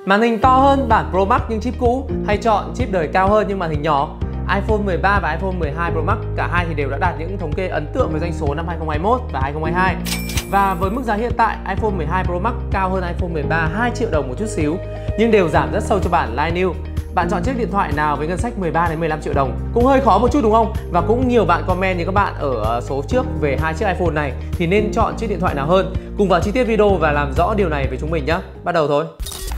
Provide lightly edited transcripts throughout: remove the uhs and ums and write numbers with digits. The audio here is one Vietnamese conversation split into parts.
Màn hình to hơn bản Pro Max nhưng chip cũ, hay chọn chip đời cao hơn nhưng màn hình nhỏ? iPhone 13 và iPhone 12 Pro Max cả hai thì đều đã đạt những thống kê ấn tượng về doanh số năm 2021 và 2022. Và với mức giá hiện tại, iPhone 12 Pro Max cao hơn iPhone 13 2 triệu đồng một chút xíu, nhưng đều giảm rất sâu cho bản Line New. Bạn chọn chiếc điện thoại nào với ngân sách 13 đến 15 triệu đồng? Cũng hơi khó một chút đúng không? Và cũng nhiều bạn comment như các bạn ở số trước về hai chiếc iPhone này thì nên chọn chiếc điện thoại nào hơn. Cùng vào chi tiết video và làm rõ điều này với chúng mình nhé. Bắt đầu thôi.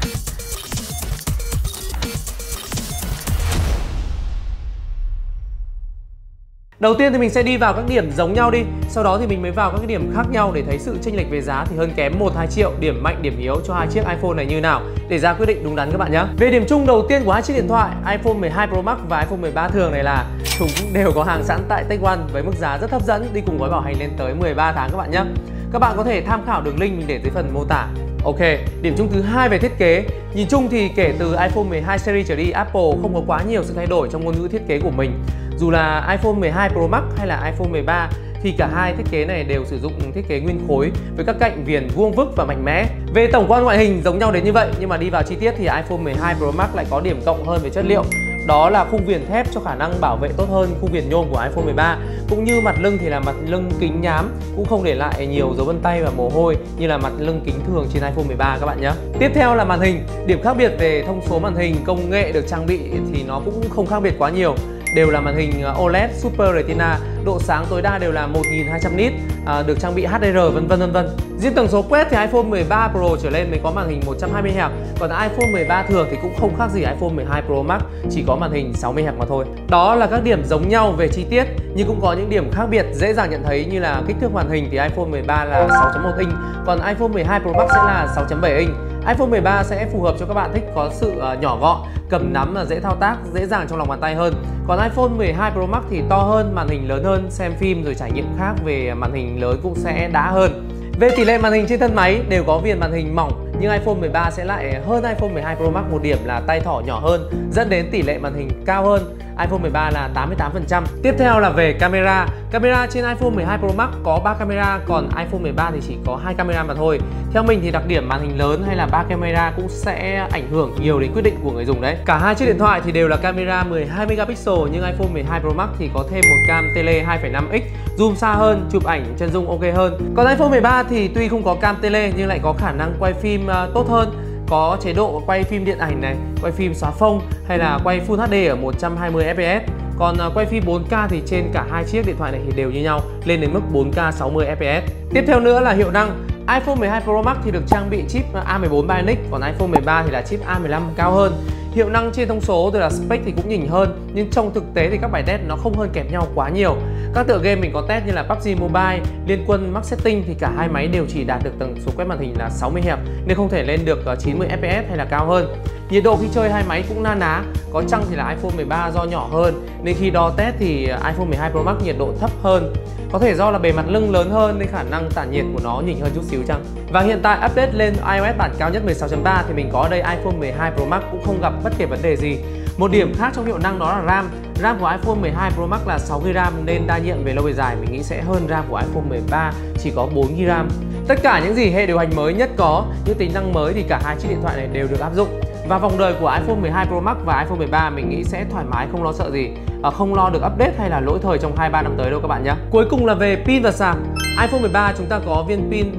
Đầu tiên thì mình sẽ đi vào các điểm giống nhau đi, sau đó thì mình mới vào các cái điểm khác nhau để thấy sự chênh lệch về giá thì hơn kém 1-2 triệu, điểm mạnh điểm yếu cho hai chiếc iPhone này như nào để ra quyết định đúng đắn các bạn nhé. Về điểm chung đầu tiên của hai chiếc điện thoại iPhone 12 Pro Max và iPhone 13 thường này là chúng đều có hàng sẵn tại Tech One với mức giá rất hấp dẫn, đi cùng gói bảo hành lên tới 13 tháng các bạn nhé. Các bạn có thể tham khảo đường link mình để dưới phần mô tả. Ok, điểm chung thứ hai về thiết kế. Nhìn chung thì kể từ iPhone 12 series trở đi, Apple không có quá nhiều sự thay đổi trong ngôn ngữ thiết kế của mình. Dù là iPhone 12 Pro Max hay là iPhone 13 thì cả hai thiết kế này đều sử dụng thiết kế nguyên khối với các cạnh viền vuông vức và mạnh mẽ. Về tổng quan ngoại hình giống nhau đến như vậy, nhưng mà đi vào chi tiết thì iPhone 12 Pro Max lại có điểm cộng hơn về chất liệu. Đó là khung viền thép cho khả năng bảo vệ tốt hơn khung viền nhôm của iPhone 13. Cũng như mặt lưng thì là mặt lưng kính nhám, cũng không để lại nhiều dấu vân tay và mồ hôi như là mặt lưng kính thường trên iPhone 13 các bạn nhé. Tiếp theo là màn hình. Điểm khác biệt về thông số màn hình, công nghệ được trang bị thì nó cũng không khác biệt quá nhiều. Đều là màn hình OLED Super Retina, độ sáng tối đa đều là 1200 nit, được trang bị HDR vân vân. Riêng tần số quét thì iPhone 13 Pro trở lên mới có màn hình 120 Hz, còn iPhone 13 thường thì cũng không khác gì iPhone 12 Pro Max, chỉ có màn hình 60 Hz mà thôi. Đó là các điểm giống nhau về chi tiết, nhưng cũng có những điểm khác biệt dễ dàng nhận thấy như là kích thước màn hình thì iPhone 13 là 6.1 inch, còn iPhone 12 Pro Max sẽ là 6.7 inch. iPhone 13 sẽ phù hợp cho các bạn thích có sự nhỏ gọn, cầm nắm là dễ thao tác, dễ dàng trong lòng bàn tay hơn. Còn iPhone 12 Pro Max thì to hơn, màn hình lớn hơn, xem phim rồi trải nghiệm khác về màn hình lớn cũng sẽ đã hơn. Về tỷ lệ màn hình trên thân máy đều có viền màn hình mỏng, nhưng iPhone 13 sẽ lại hơn iPhone 12 Pro Max một điểm là tay thỏ nhỏ hơn, dẫn đến tỷ lệ màn hình cao hơn. iPhone 13 là 88%. Tiếp theo là về camera. Camera trên iPhone 12 Pro Max có 3 camera, còn iPhone 13 thì chỉ có 2 camera mà thôi. Theo mình thì đặc điểm màn hình lớn hay là 3 camera cũng sẽ ảnh hưởng nhiều đến quyết định của người dùng đấy. Cả hai chiếc điện thoại thì đều là camera 12 megapixel, nhưng iPhone 12 Pro Max thì có thêm một cam tele 2.5x, zoom xa hơn, chụp ảnh chân dung ok hơn. Còn iPhone 13 thì tuy không có cam tele nhưng lại có khả năng quay phim tốt hơn. Có chế độ quay phim điện ảnh này, quay phim xóa phông hay là quay Full HD ở 120 fps. Còn quay phim 4K thì trên cả hai chiếc điện thoại này thì đều như nhau, lên đến mức 4K 60 fps. Tiếp theo nữa là hiệu năng. iPhone 12 Pro Max thì được trang bị chip A14 Bionic, còn iPhone 13 thì là chip A15 cao hơn. Hiệu năng trên thông số rồi là spec thì cũng nhỉnh hơn, nhưng trong thực tế thì các bài test nó không hơn kém nhau quá nhiều. Các tựa game mình có test như là PUBG Mobile, Liên Quân, Max Setting thì cả hai máy đều chỉ đạt được tần số quét màn hình là 60 Hz nên không thể lên được 90 fps hay là cao hơn. Nhiệt độ khi chơi hai máy cũng na ná, có chăng thì là iPhone 13 do nhỏ hơn nên khi đo test thì iPhone 12 Pro Max nhiệt độ thấp hơn. Có thể do là bề mặt lưng lớn hơn nên khả năng tản nhiệt của nó nhỉnh hơn chút xíu chăng. Và hiện tại update lên iOS bản cao nhất 16.3 thì mình có ở đây iPhone 12 Pro Max cũng không gặp bất kể vấn đề gì. Một điểm khác trong hiệu năng đó là RAM. RAM của iPhone 12 Pro Max là 6GB RAM nên đa nhiệm về lâu về dài mình nghĩ sẽ hơn RAM của iPhone 13 chỉ có 4GB RAM. Tất cả những gì hệ điều hành mới nhất có, những tính năng mới thì cả hai chiếc điện thoại này đều được áp dụng. Và vòng đời của iPhone 12 Pro Max và iPhone 13 mình nghĩ sẽ thoải mái, không lo sợ gì, không lo được update hay là lỗi thời trong 2-3 năm tới đâu các bạn nhé. Cuối cùng là về pin và sạc. iPhone 13 chúng ta có viên pin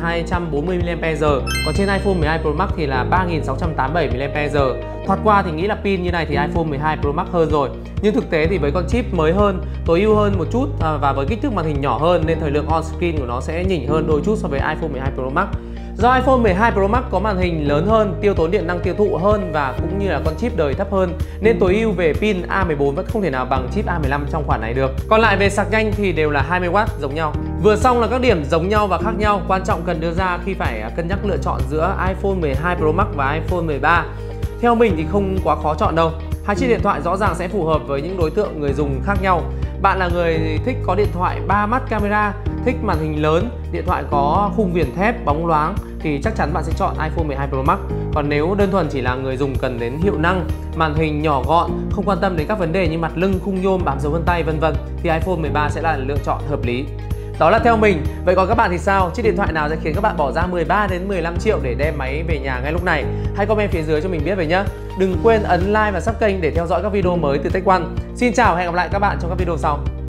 3240 mAh, còn trên iPhone 12 Pro Max thì là 3687 mAh. Thoạt qua thì nghĩ là pin như này thì iPhone 12 Pro Max hơn rồi, nhưng thực tế thì với con chip mới hơn, tối ưu hơn một chút và với kích thước màn hình nhỏ hơn nên thời lượng on screen của nó sẽ nhỉnh hơn đôi chút so với iPhone 12 Pro Max. Do iPhone 12 Pro Max có màn hình lớn hơn, tiêu tốn điện năng tiêu thụ hơn và cũng như là con chip đời thấp hơn nên tối ưu về pin A14 vẫn không thể nào bằng chip A15 trong khoản này được. Còn lại về sạc nhanh thì đều là 20W giống nhau. Vừa xong là các điểm giống nhau và khác nhau, quan trọng cần đưa ra khi phải cân nhắc lựa chọn giữa iPhone 12 Pro Max và iPhone 13. Theo mình thì không quá khó chọn đâu. Hai chiếc điện thoại rõ ràng sẽ phù hợp với những đối tượng người dùng khác nhau. Bạn là người thích có điện thoại 3 mắt camera, thích màn hình lớn, điện thoại có khung viền thép, bóng loáng thì chắc chắn bạn sẽ chọn iPhone 12 Pro Max. Còn nếu đơn thuần chỉ là người dùng cần đến hiệu năng, màn hình nhỏ gọn, không quan tâm đến các vấn đề như mặt lưng, khung nhôm, bám dấu vân tay vân vân thì iPhone 13 sẽ là lựa chọn hợp lý. Đó là theo mình. Vậy còn các bạn thì sao? Chiếc điện thoại nào sẽ khiến các bạn bỏ ra 13 đến 15 triệu để đem máy về nhà ngay lúc này? Hãy comment phía dưới cho mình biết về nhé. Đừng quên ấn like và sub kênh để theo dõi các video mới từ Tech One. Xin chào và hẹn gặp lại các bạn trong các video sau.